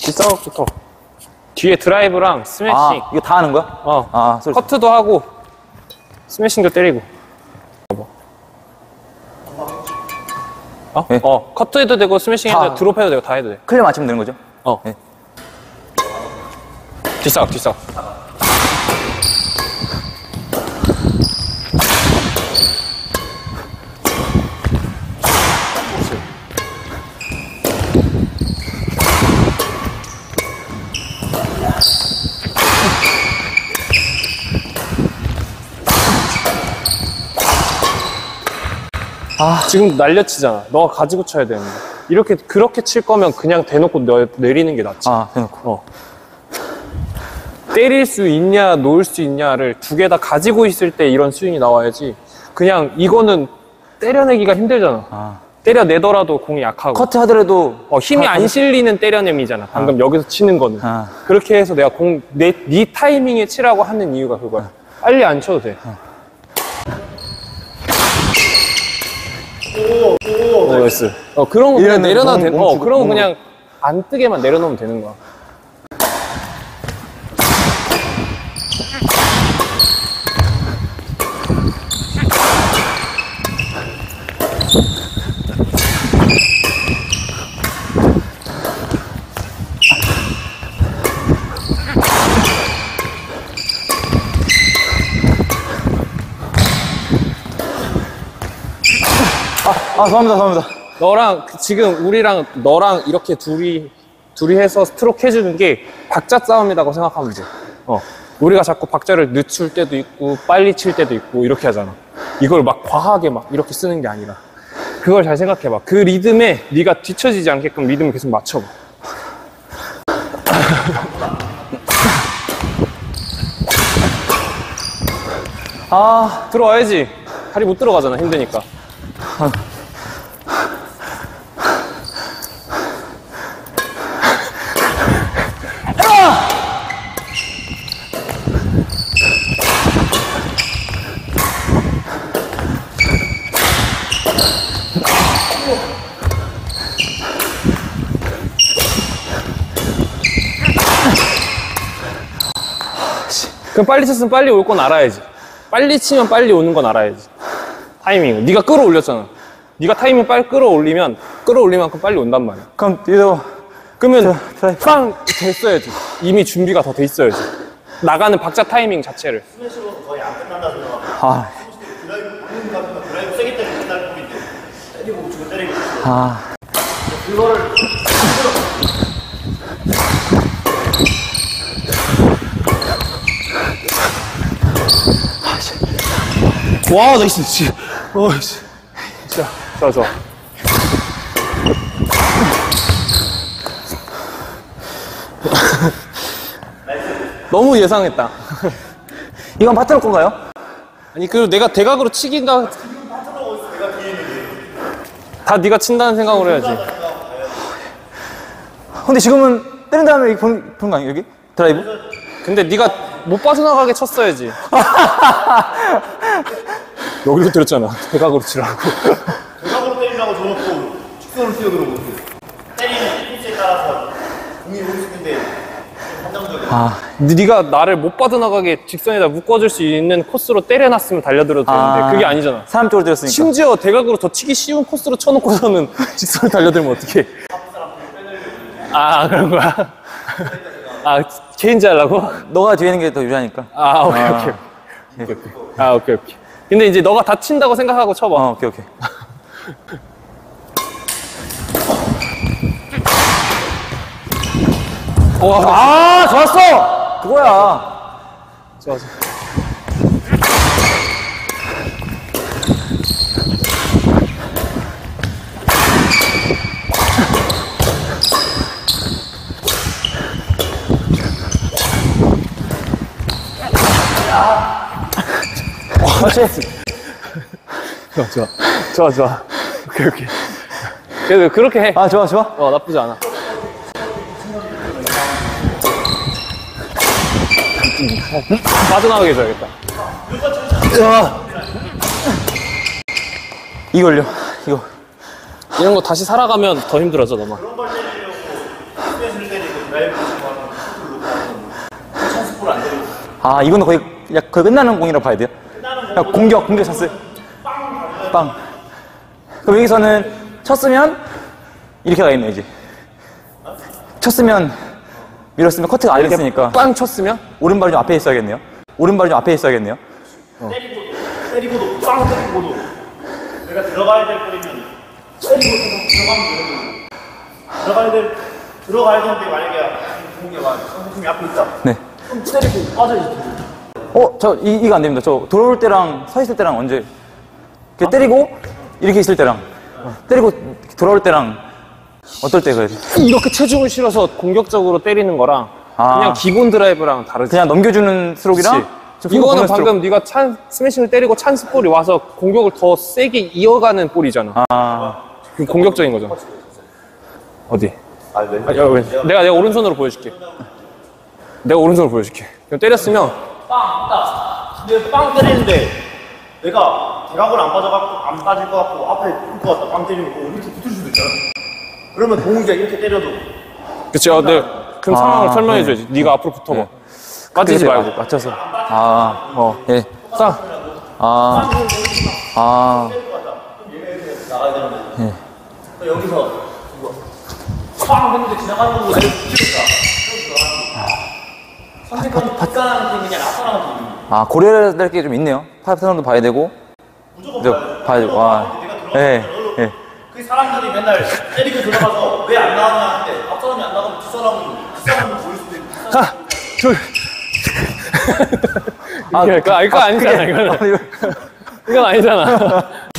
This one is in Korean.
뒷사각부터. 뒤에 드라이브랑 스매싱. 아, 이거 다 하는 거야? 커트도 하고, 스매싱도 때리고. 네. 커트해도 되고, 스매싱 해도 되고, 드롭해도 되고, 다 해도 돼. 클리어 맞추면 되는 거죠? 네. 뒷사각. 지금 날려치잖아. 너가 가지고 쳐야 되는데. 그렇게 칠 거면 그냥 대놓고 내리는 게 낫지. 대놓고. 때릴 수 있냐, 놓을 수 있냐를 두 개 다 가지고 있을 때 이런 스윙이 나와야지. 그냥 이거는 때려내기가 힘들잖아. 때려내더라도 공이 약하고. 커트 하더라도. 힘이 안 실리는 때려냄이잖아. 방금 여기서 치는 거는. 그렇게 해서 내가 네 타이밍에 치라고 하는 이유가 그거야. 빨리 안 쳐도 돼. 나이스. 그런 거 그냥 내려놔도 돼. 그런 거 그냥 안 뜨게만 내려놓으면 되는 거야. 죄송합니다. 너랑 지금 우리랑 너랑 이렇게 둘이 해서 스트로크 해주는 게 박자 싸움이라고 생각하면 돼. 우리가 자꾸 박자를 늦출 때도 있고 빨리 칠 때도 있고 이렇게 하잖아. 이걸 막 과하게 막 이렇게 쓰는 게 아니라 그걸 잘 생각해봐. 그 리듬에 네가 뒤처지지 않게끔 리듬을 계속 맞춰봐. 들어와야지. 다리 못 들어가잖아. 힘드니까. 그럼 빨리 쳤으면 빨리 올 건 알아야지. 빨리 치면 빨리 오는 건 알아야지. 타이밍을. 네가 끌어올렸잖아. 네가 타이밍 빨리 끌어올리면 만큼 빨리 온단 말이야. 그럼 이거 그러면 빵 됐어야지. 이미 준비가 더 돼 있어야지. 나가는 박자 타이밍 자체를. 스매시로 거의 안 끝난다 생각하면 드라이브 세게 때리면 끝날 뿐인데 때리고 우측을 때리고 그거를 와, 나이스. 자, 좋아. 너무 예상했다. 이건 파트너 건가요? 아니, 그리고 내가 대각으로 치긴가. 다 네가 친다는 생각으로 해야지. 근데 지금은 때린 다음에 여기 보는 거 아니에요? 여기? 드라이브? 근데 네가 못 빠져나가게 쳤어야지. 여기로 들었잖아. 대각으로 치라고. 대각으로 때리려고 줘놓고 축소를 뛰어들어오고 때리는 피스에 따라서 공이 오를 수 있는데 판정적이야. 네가 나를 못 빠져나가게 직선에다 묶어줄 수 있는 코스로 때려놨으면 달려들어도 되는데 그게 아니잖아. 사람 쪽으로 들었으니까. 심지어 대각으로 더 치기 쉬운 코스로 쳐놓고서는 직선을 달려들면 어떡해. 그런 거야? 체인지 하려고? 너가 뒤에 있는 게 더 유리하니까. 오케이. 근데 이제 너가 다친다고 생각하고 쳐봐. 오케이. 좋았어! 그거야. 좋아. 좋아. 오케이. 그래도 그렇게 해. 좋아. 나쁘지 않아. 빠져나가게 해줘야겠다. 이걸요. 이거. 이런 거 다시 살아가면 더 힘들어져, 너만. 그런 걸 때리려고 스매시를 때리고 드라이브를 아, 이건 거의 끝나는 공이라고 봐야 돼요? 그냥 공격 찬스. 빵. 그럼 여기서는 쳤으면 이렇게 가겠네, 이제. 쳤으면 밀었으면 커트가 안 됐으니까. 빵 쳤으면? 오른발이 좀 앞에 있어야겠네요. 오른발이 좀 앞에 있어야겠네요. 때리고도 빵 때리고도 내가 들어가야 될 거리면 때리고 들어가면 들어가야 되는데 만약에 공격가 선생님이 앞에 있다. 네. 그럼 때리고 빠져야지. 이거 안 됩니다. 저 돌아올 때랑 서 있을 때랑 언제? 이렇게 때리고 이렇게 있을 때랑 때리고 돌아올 때랑 어떨 때 그래야 돼? 이렇게 체중을 실어서 공격적으로 때리는 거랑 그냥 기본 드라이브랑 다르지. 그냥 넘겨주는 스트로크랑 이거는 방금 네가 스매싱을 때리고 찬스 볼이 와서 공격을 더 세게 이어가는 볼이잖아. 그 공격적인 거잖아. 어디? 내가 오른손으로 보여줄게. 내가 오른손으로 보여줄게. 그럼 때렸으면 근데 빵 때리는데 내가 대각을 안 빠질 것 같고 앞에 붙을 것 같다. 빵 때리고 이렇게 붙을 수도 있잖아. 그러면 동욱이가 이렇게 때려도 그치. 네. 그럼 상황을 설명해줘야지. 네가 앞으로 붙어봐. 빠지지 말고. 맞춰서. 예. 싹. 나가야 되는데. 여기서 빵 했는데 지나가는 거고 내가 붙였다. 선택하는 뒷사람한테 그냥 앞사람한테 있는 고려해야 될 게 좀 있네요. 파트너도 봐야 되고. 무조건 봐야 되고. 예. 예. 그 사람들이 맨날 때리고 들어가서 왜 안 나왔냐 하는데 앞사람이 안 나가면 뒷사람은 보일 수도 있고 하나, 둘. 이거 아니잖아, 이거는. 이건 아니잖아.